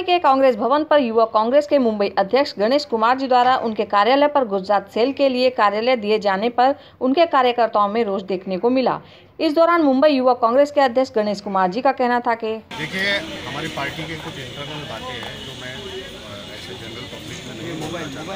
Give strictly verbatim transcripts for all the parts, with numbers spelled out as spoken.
मुंबई के कांग्रेस भवन पर युवक कांग्रेस के मुंबई अध्यक्ष गणेश कुमार जी द्वारा उनके कार्यालय पर गुजरात सेल के लिए कार्यालय दिए जाने पर उनके कार्यकर्ताओं में रोष देखने को मिला। इस दौरान मुंबई युवक कांग्रेस के अध्यक्ष गणेश कुमार जी का कहना था कि देखिए, हमारी पार्टी के कुछ इंटरनल बातें हैं जो मैं ऐसे जनरल पब्लिक में नहीं बोलना चाहता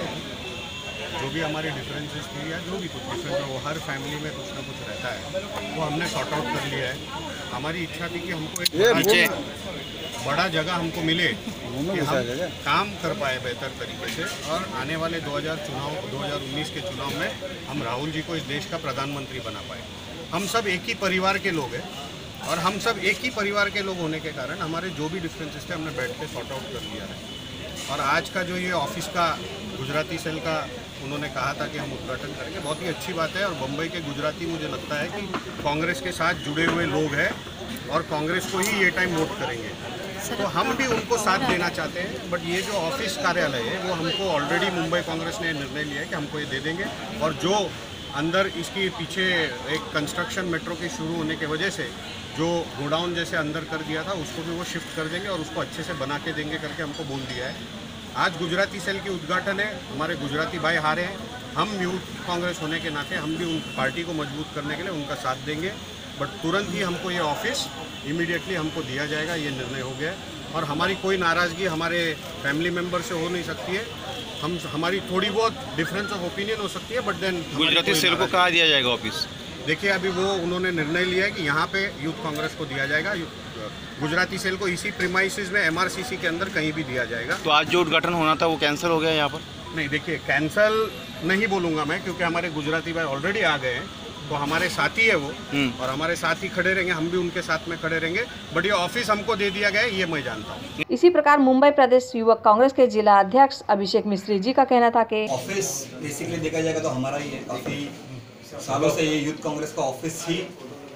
हूँ। जो भी हमारी डिफरेंसेस थी या जो भी कुछ डिफरेंस है वो हर फैमिली में कुछ ना कुछ रहता है, वो हमने सॉर्ट आउट कर लिया है। हमारी इच्छा थी कि हमको एक बड़ा जगह हमको मिले कि हम काम कर पाए बेहतर तरीके से और आने वाले दो हज़ार चुनाव दो हज़ार उन्नीस के चुनाव में हम राहुल जी को इस देश का प्रधानमंत्री बना पाए। हम सब एक ही परिवार के लोग हैं और हम सब एक ही परिवार के लोग होने के कारण हमारे जो भी डिफरेंसेस थे हमने बैठ के सॉर्ट आउट कर लिया है। और आज का जो ये ऑफिस का गुजराती सेल का उन्होंने कहा था कि हम उद्घाटन करेंगे, बहुत ही अच्छी बात है। और मुंबई के गुजराती मुझे लगता है कि कांग्रेस के साथ जुड़े हुए लोग हैं और कांग्रेस को ही ये टाइम वोट करेंगे, तो हम भी उनको साथ देना चाहते हैं। बट ये जो ऑफिस कार्यालय है वो हमको ऑलरेडी मुंबई कांग्रेस ने निर्णय लिया है कि हमको ये दे देंगे। और जो अंदर इसके पीछे एक कंस्ट्रक्शन मेट्रो के शुरू होने की वजह से जो गोडाउन जैसे अंदर कर दिया था उसको भी वो शिफ्ट कर देंगे और उसको अच्छे से बना के देंगे करके हमको बोल दिया है। आज गुजराती सेल की उद्घाटन है, हमारे गुजराती भाई हारे हैं। हम यूथ कांग्रेस होने के नाते हम भी उन पार्टी को मजबूत करने के लिए उनका साथ देंगे। बट तुरंत ही हमको ये ऑफिस इमीडिएटली हमको दिया जाएगा, ये निर्णय हो गया है। और हमारी कोई नाराज़गी हमारे फैमिली मेम्बर से हो नहीं सकती है। हम हमारी थोड़ी बहुत डिफरेंस ऑफ ओपिनियन हो सकती है, बट देन गुजराती सेल को कहाँ दिया जाएगा ऑफिस? देखिए, अभी वो उन्होंने निर्णय लिया है कि यहाँ पे यूथ कांग्रेस को दिया जाएगा। गुजराती सेल को इसी प्रीमाइसिस में एमआरसीसी के अंदर कहीं भी दिया जाएगा। तो आज जो उद्घाटन होना था वो कैंसिल हो गया यहाँ पर? नहीं, देखिए, कैंसिल नहीं बोलूँगा मैं, क्योंकि हमारे गुजराती भाई ऑलरेडी आ गए हैं, तो हमारे साथी है वो और हमारे साथ ही खड़े रहेंगे, हम भी उनके साथ में खड़े रहेंगे। बट ये ऑफिस हमको दे दिया गया है, ये मैं जानता हूँ। इसी प्रकार मुंबई प्रदेश युवक कांग्रेस के जिला अध्यक्ष अभिषेक मिस्त्री जी का कहना था कि ऑफिस बेसिकली देखा जाएगा तो हमारा ही है। काफ़ी सालों से ये यूथ कांग्रेस का ऑफिस ही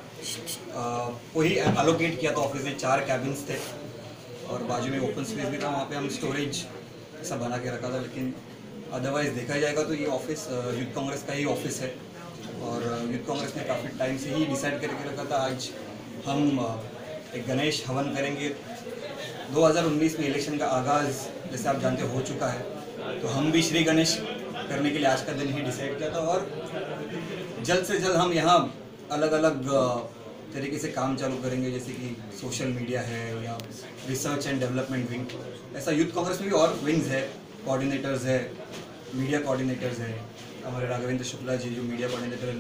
को ही एलोकेट किया था। ऑफिस में चार कैबिन्स थे और बाजू में ओपन स्पेस भी था, वहाँ पे हम स्टोरेज ऐसा बना के रखा था। लेकिन अदरवाइज देखा जाएगा तो ये ऑफिस यूथ कांग्रेस का ही ऑफिस है और यूथ कांग्रेस ने काफ़ी टाइम से ही डिसाइड करके रखा था। आज हम एक गणेश हवन करेंगे। दो हज़ार उन्नीस में इलेक्शन का आगाज़ जैसे आप जानते हो चुका है, तो हम भी श्री गणेश करने के लिए आज का दिन ही डिसाइड किया था। और जल्द से जल्द हम यहाँ अलग अलग तरीके से काम चालू करेंगे, जैसे कि सोशल मीडिया है या रिसर्च एंड डेवलपमेंट विंग। ऐसा यूथ कांग्रेस में भी और विंग्स है, कोऑर्डिनेटर्स है, मीडिया कोऑर्डिनेटर्स है। हमारे राघवेंद्र शुक्ला जी जो मीडिया कोऑर्डिनेटर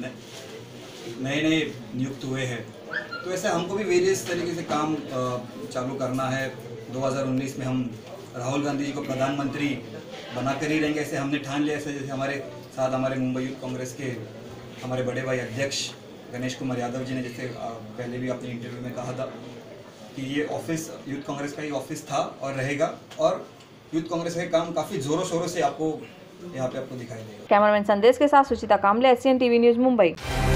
नए नए नियुक्त हुए हैं, तो ऐसे हमको भी वेरियस तरीके से काम चालू करना है। दो हज़ार उन्नीस में हम राहुल गांधी जी को प्रधानमंत्री बना कर ही रहेंगे, ऐसे हमने ठान लिया। ऐसे जैसे हमारे साथ हमारे मुंबई यूथ कांग्रेस के हमारे बड़े भाई अध्यक्ष गणेश कुमार यादव जी ने जैसे पहले भी अपने इंटरव्यू में कहा था कि ये ऑफिस यूथ कांग्रेस का ही ऑफिस था और रहेगा। और यूथ कांग्रेस का काम काफ़ी ज़ोरों शोरों से आपको यहाँ पे आपको दिखाई देगा। कैमरामैन संदेश के साथ Suchita Kamle, S C N TV news Mumbai.